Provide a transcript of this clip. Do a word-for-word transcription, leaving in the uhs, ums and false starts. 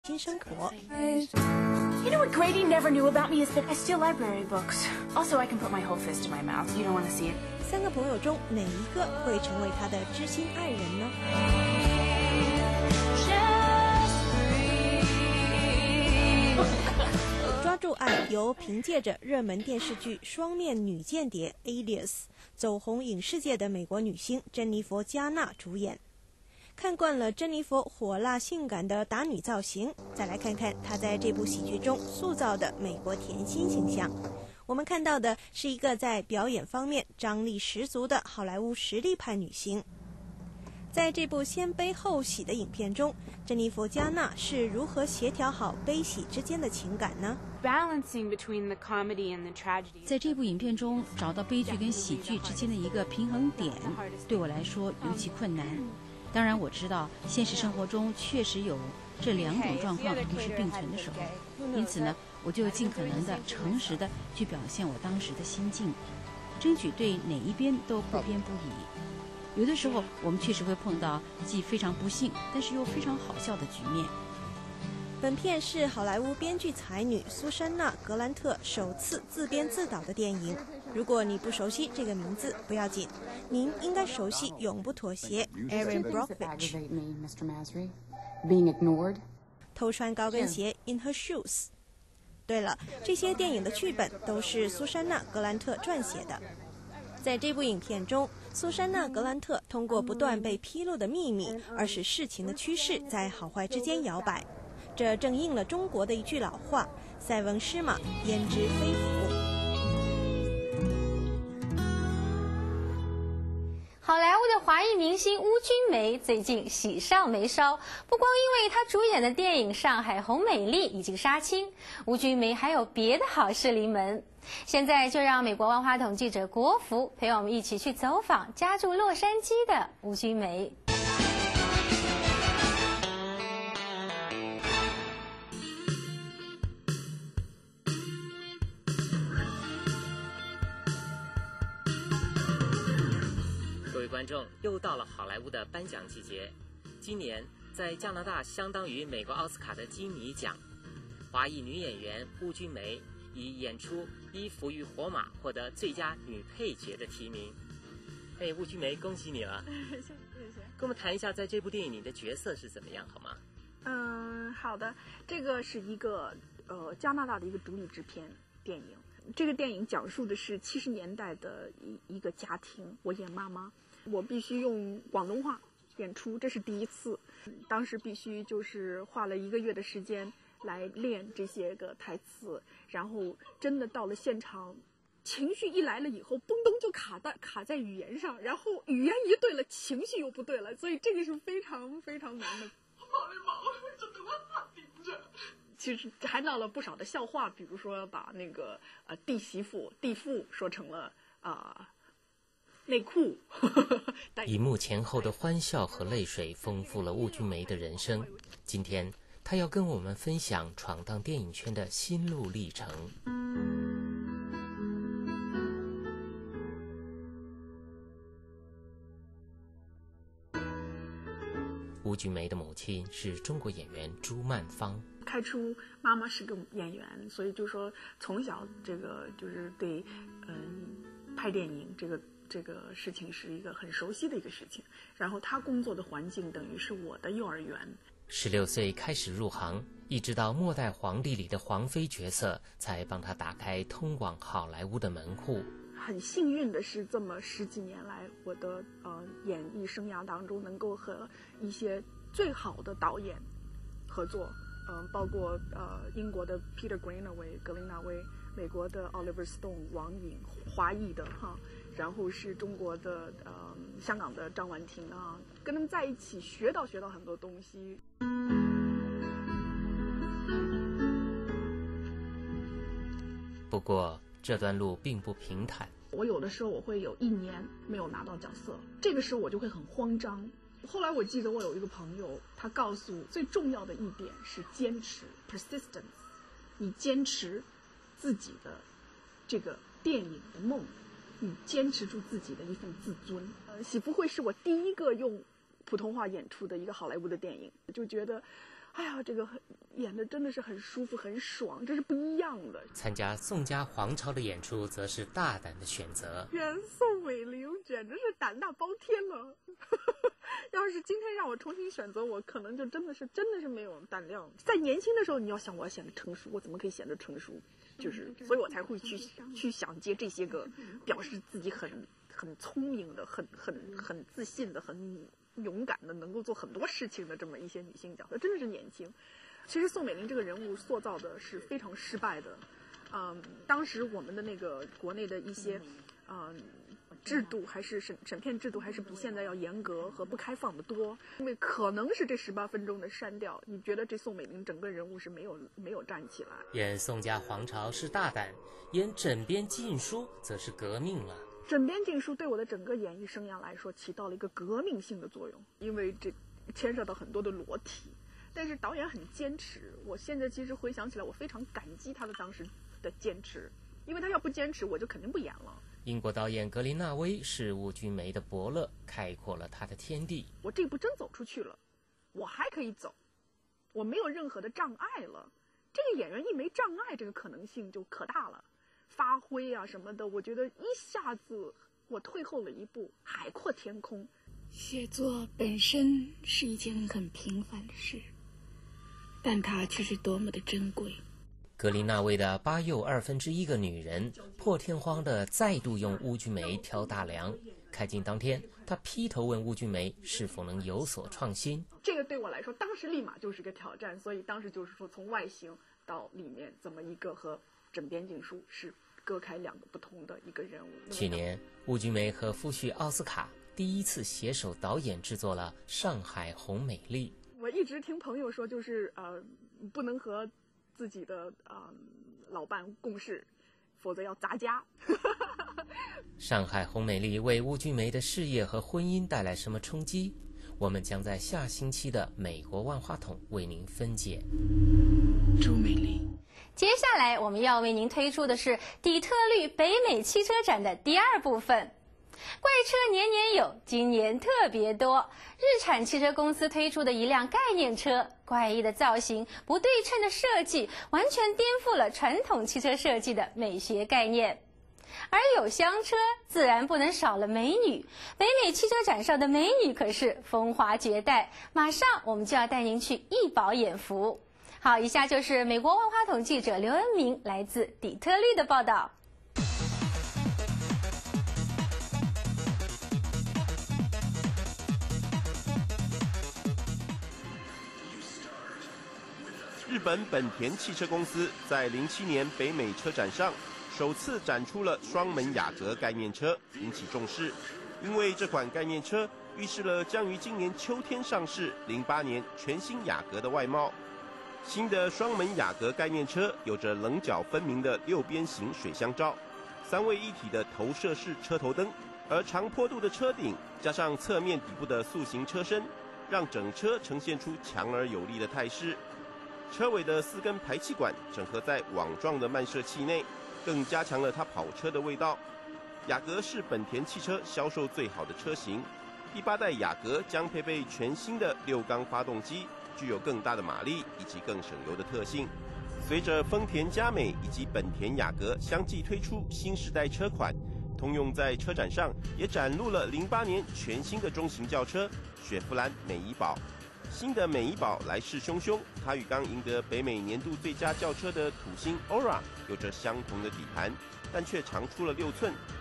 新生活。 You know what Grady never knew about me is that I steal library books. Also, I can put my whole fist in my mouth. You don't want to see it. 三个朋友中，哪一个会成为他的知心爱人呢？抓住爱由凭借着热门电视剧《双面女间谍》Alias 走红影视界的美国女星珍妮佛·加纳主演。看惯了珍妮佛火辣性感的打女造型，再来看看她在这部喜剧中塑造的美国甜心形象。我们看到的是一个在表演方面张力十足的好莱坞实力派女星。在这部先悲后喜的影片中，珍妮佛·加纳是如何协调好悲喜之间的情感呢？ Balancing between the comedy and the tragedy. 在这部影片中找到悲剧跟喜剧之间的一个平衡点，对我来说尤其困难。当然我知道现实生活中确实有这两种状况同时并存的时候，因此呢，我就尽可能的诚实的去表现我当时的心境，争取对哪一边都不偏不倚。有的时候我们确实会碰到既非常不幸但是又非常好笑的局面。 本片是好莱坞编剧才女苏珊娜·格兰特首次自编自导的电影。如果你不熟悉这个名字不要紧，您应该熟悉永不妥协 Erin Brockovich 偷穿高跟鞋 In Her Shoes。 对了，这些电影的剧本都是苏珊娜·格兰特撰写的。在这部影片中，苏珊娜·格兰特通过不断被披露的秘密，而使事情的趋势在好坏之间摇摆。这正应了中国的一句老话：塞翁失马，焉知非福。 好莱坞的华裔明星邬君梅最近喜上眉梢，不光因为她主演的电影《上海红美丽》已经杀青，邬君梅还有别的好事临门。现在就让美国万花筒记者国福陪我们一起去走访家住洛杉矶的邬君梅。 各位观众，又到了好莱坞的颁奖季节。今年在加拿大相当于美国奥斯卡的金尼奖，华裔女演员邬君梅以演出《依附于火马》获得最佳女配角的提名。哎，邬君梅，恭喜你了！ 谢谢。 跟我们谈一下，在这部电影你的角色是怎么样，好吗？ 嗯，好的。这个是一个呃加拿大的一个独立制片电影。这个电影讲述的是七十年代的一一个家庭，我演妈妈，我必须用广东话演出，这是第一次。当时必须就是花了一个月的时间来练这些个台词，然后真的到了现场，情绪一来了以后，嘣噔就卡在卡在语言上，然后语言一对了，情绪又不对了，所以这个是非常非常难的。其实还闹了不少的笑话，比如说把那个呃弟媳妇弟妇说成了啊、呃、内裤。 荧幕前后的欢笑和泪水丰富了邬君梅的人生。今天她要跟我们分享闯荡电影圈的心路历程。邬君梅的母亲是中国演员朱曼芳。 开出妈妈是个演员，所以就说从小这个就是对嗯拍电影这个这个事情是一个很熟悉的一个事情。然后她工作的环境等于是我的幼儿园。 十六岁开始入行，一直到《末代皇帝》里的皇妃角色，才帮她打开通往好莱坞的门户。 很幸运的是，这么十几年来，我的呃演艺生涯当中，能够和一些最好的导演合作，嗯、呃，包括呃英国的 Peter Greenaway 格林纳威，美国的 Oliver Stone 王颖，华裔的哈，然后是中国的呃香港的张婉婷啊，跟他们在一起学到学到很多东西。 不过这段路并不平坦， 我有的时候我会有一年没有拿到角色，这个时候我就会很慌张。后来我记得我有一个朋友，他告诉我最重要的一点是坚持 persistence， 你坚持自己的这个电影的梦，你坚持住自己的一份自尊。呃，喜福会是我第一个用普通话演出的一个好莱坞的电影，就觉得哎呀，这个演的真的是很舒服很爽，这是不一样的。 参加宋家皇朝的演出则是大胆的选择， 演宋美龄简直是胆大包天了。要是今天让我重新选择，我可能就真的是真的是没有胆量。在年轻的时候，你要想我要显得成熟，我怎么可以显得成熟？就是，所以我才会去去想接这些个表示自己很很聪明的、很很很自信的、很勇敢的，能够做很多事情的这么一些女性角色，真的是年轻。其实宋美龄这个人物塑造的是非常失败的，嗯，当时我们的那个国内的一些，嗯。制度还是审审片制度还是比现在要严格和不开放的多，因为可能是这十八分钟的删掉，你觉得这宋美龄整个人物是没有没有站起来。 演宋家皇朝是大胆，演枕边禁书则是革命了。 枕边禁书对我的整个演艺生涯来说起到了一个革命性的作用，因为这牵涉到很多的裸体，但是导演很坚持。我现在其实回想起来，我非常感激他的当时的坚持，因为他要不坚持，我就肯定不演了。 英国导演格林纳威是邬君梅的伯乐，开阔了他的天地。 我这一步真走出去了，我还可以走，我没有任何的障碍了。这个演员一没障碍，这个可能性就可大了，发挥啊什么的，我觉得一下子我退后了一步，海阔天空。 写作本身是一件很平凡的事，但它却是多么的珍贵。 格林纳威的八又二分之一个女人破天荒地再度用邬君梅挑大梁。开镜当天，他劈头问邬君梅是否能有所创新。 这个对我来说，当时立马就是个挑战，所以当时就是说，从外形到里面，怎么一个和枕边禁书是割开两个不同的一个人物。 去年，邬君梅和夫婿奥斯卡第一次携手导演制作了《上海红美丽》。 我一直听朋友说，就是呃，不能和自己的啊、呃、老伴共事，否则要砸家。 上海红美丽为邬君梅的事业和婚姻带来什么冲击？我们将在下星期的美国万花筒为您分解。 朱美玲。 接下来我们要为您推出的是底特律北美汽车展的第二部分。怪车年年有，今年特别多。日产汽车公司推出的一辆概念车，怪异的造型、不对称的设计，完全颠覆了传统汽车设计的美学概念。而有厢车，自然不能少了美女。北美汽车展上的美女可是风华绝代，马上我们就要带您去一饱眼福。好，以下就是美国万花筒记者刘恩明来自底特律的报道。 日本本田汽车公司在零七年北美车展上首次展出了双门雅阁概念车，引起重视。因为这款概念车预示了将于今年秋天上市零八年全新雅阁的外貌。新的双门雅阁概念车有着棱角分明的六边形水箱罩，三位一体的投射式车头灯，而长坡度的车顶加上侧面底部的塑形车身，让整车呈现出强而有力的态势。车尾的四根排气管整合在网状的漫射器内，更加强了它跑车的味道。雅阁是本田汽车销售最好的车型，第八代雅阁将配备全新的六缸发动机，具有更大的马力以及更省油的特性。随着丰田佳美以及本田雅阁相继推出新时代车款，通用在车展上也展露了零八年全新的中型轿车雪佛兰美怡宝。新的美怡宝来势汹汹，它与刚赢得北美年度最佳轿车的土星 Aura 有着相同的底盘，但却长出了六寸，